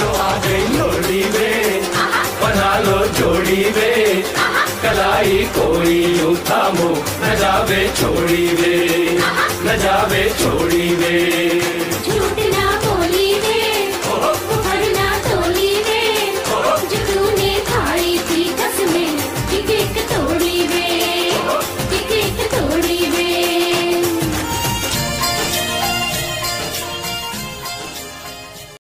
जो आ गई लोड़ी वे, बना लो जोड़ी वे, कलाई कोई यूं थामो, न जावे छोड़ी वे, न जावे छोड़ी वे।